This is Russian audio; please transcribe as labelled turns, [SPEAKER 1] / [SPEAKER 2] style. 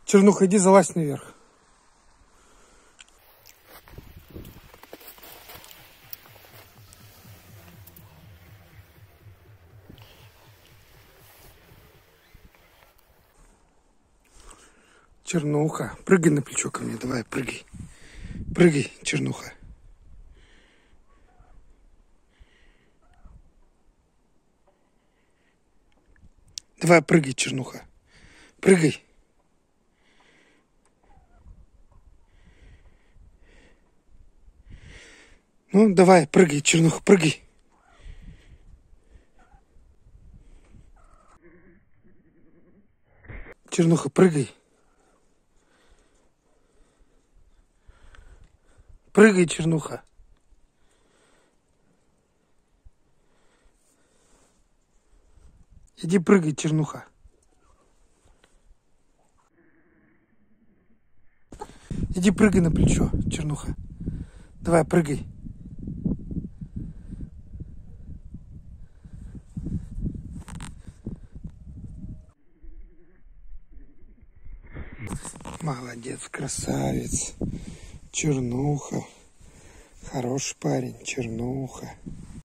[SPEAKER 1] Чернуха, иди залазь наверх. Чернуха, прыгай на плечо ко мне, давай, прыгай. Прыгай, Чернуха. Давай, прыгай, Чернуха. Прыгай. Ну, давай, прыгай, Чернуха, прыгай. Чернуха, прыгай. Прыгай, Чернуха. Иди прыгай, Чернуха. Иди прыгай на плечо, Чернуха. Давай, прыгай. Молодец, красавец. Чернуха. Хороший парень, Чернуха.